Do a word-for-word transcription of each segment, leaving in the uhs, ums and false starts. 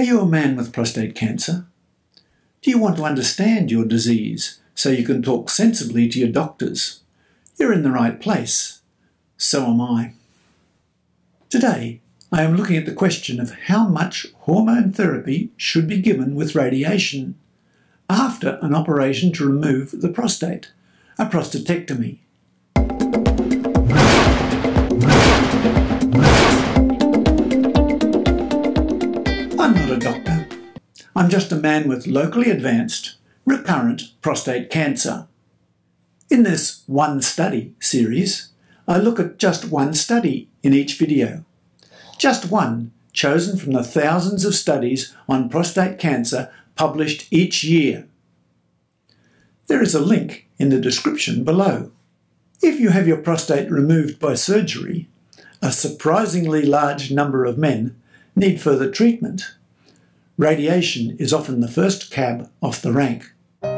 Are you a man with prostate cancer? Do you want to understand your disease so you can talk sensibly to your doctors? You're in the right place. So am I. Today, I am looking at the question of how much hormone therapy should be given with radiation after an operation to remove the prostate, a prostatectomy. I'm not a doctor. I'm just a man with locally advanced, recurrent prostate cancer. In this One Study series, I look at just one study in each video. Just one, chosen from the thousands of studies on prostate cancer published each year. There is a link in the description below. If you have your prostate removed by surgery, a surprisingly large number of men need further treatment. Radiation is often the first cab off the rank.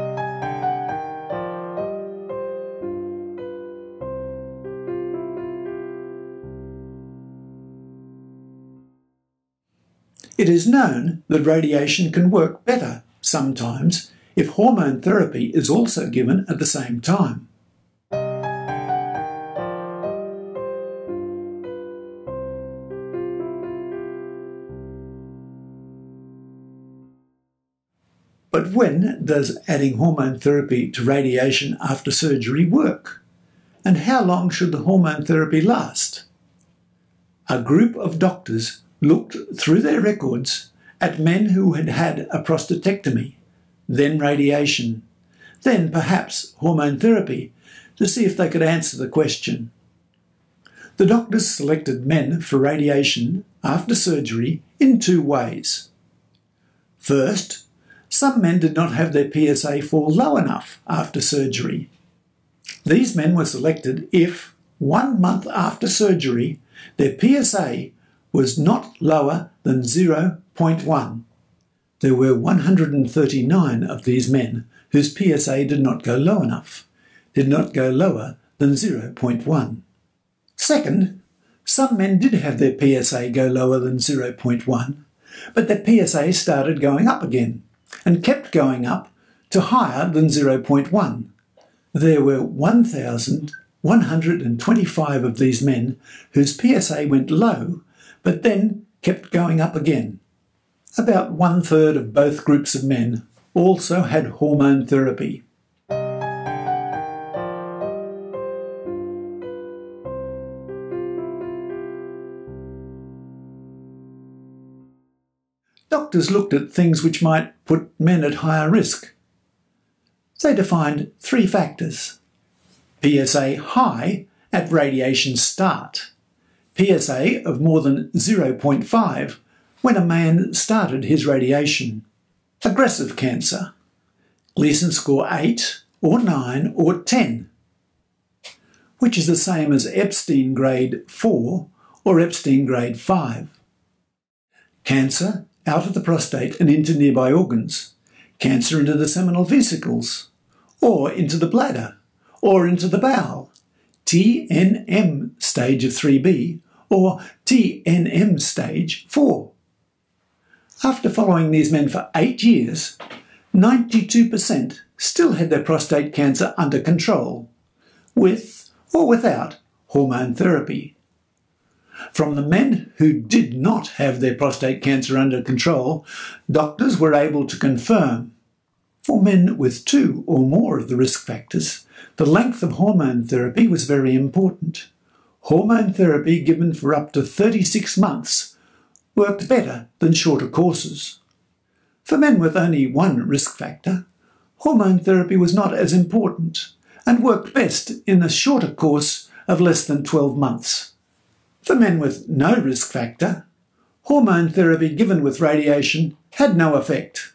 It is known that radiation can work better sometimes if hormone therapy is also given at the same time. But when does adding hormone therapy to radiation after surgery work? And how long should the hormone therapy last? A group of doctors looked through their records at men who had had a prostatectomy, then radiation, then perhaps hormone therapy, to see if they could answer the question. The doctors selected men for radiation after surgery in two ways. First, some men did not have their P S A fall low enough after surgery. These men were selected if, one month after surgery, their P S A was not lower than zero point one. There were one hundred thirty-nine of these men whose P S A did not go low enough, did not go lower than zero point one. Second, some men did have their P S A go lower than zero point one, but their P S A started going up again and kept going up to higher than zero point one. There were one thousand one hundred twenty-five of these men whose P S A went low but then kept going up again. About one-third of both groups of men also had hormone therapy. Doctors looked at things which might put men at higher risk. They defined three factors: P S A high at radiation start, P S A of more than zero point five when a man started his radiation, aggressive cancer, Gleason score eight or nine or ten, which is the same as Epstein grade four or Epstein grade five, cancer out of the prostate and into nearby organs, cancer into the seminal vesicles, or into the bladder, or into the bowel, T N M stage of three B, or T N M stage four. After following these men for eight years, ninety-two percent still had their prostate cancer under control, with or without hormone therapy. From the men who did not have their prostate cancer under control, doctors were able to confirm, for men with two or more of the risk factors, the length of hormone therapy was very important. Hormone therapy given for up to thirty-six months worked better than shorter courses. For men with only one risk factor, hormone therapy was not as important and worked best in a shorter course of less than twelve months. For men with no risk factor, hormone therapy given with radiation had no effect.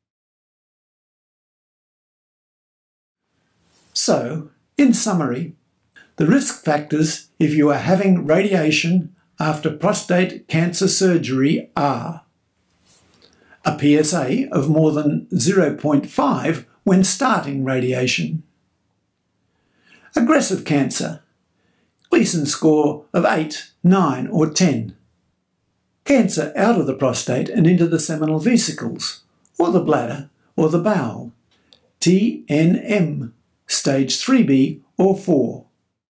So, in summary, the risk factors if you are having radiation after prostate cancer surgery are a P S A of more than zero point five when starting radiation, aggressive cancer, Gleason score of eight, nine or ten, cancer out of the prostate and into the seminal vesicles, or the bladder, or the bowel, T N M, stage three B or four.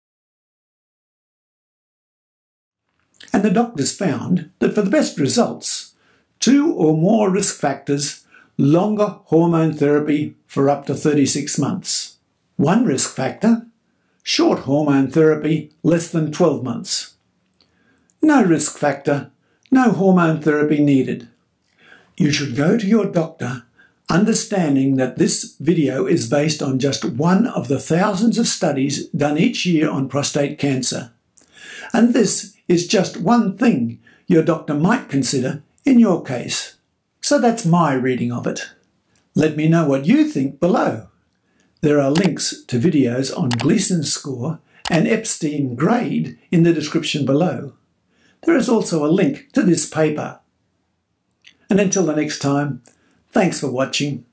And the doctors found that for the best results, two or more risk factors, longer hormone therapy for up to thirty-six months. One risk factor, short hormone therapy, less than twelve months. No risk factor, no hormone therapy needed. You should go to your doctor understanding that this video is based on just one of the thousands of studies done each year on prostate cancer. And this is just one thing your doctor might consider in your case. So that's my reading of it. Let me know what you think below. There are links to videos on Gleason score and Epstein grade in the description below. There is also a link to this paper. And until the next time, thanks for watching.